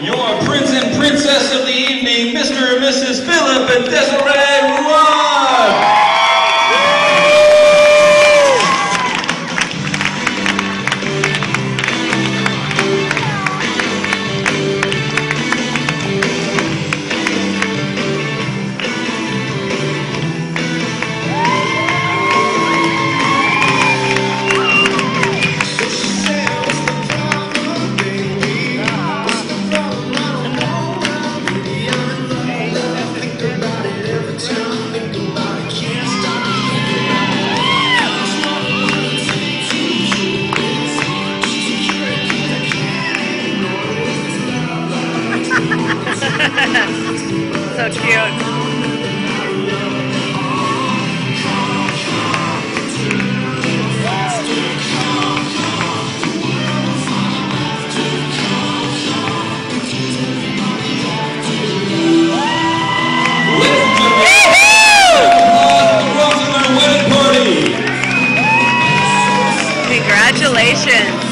Your prince and princess of the evening, Mr. and Mrs. Philip and Desiree Ruan. So cute. Congratulations.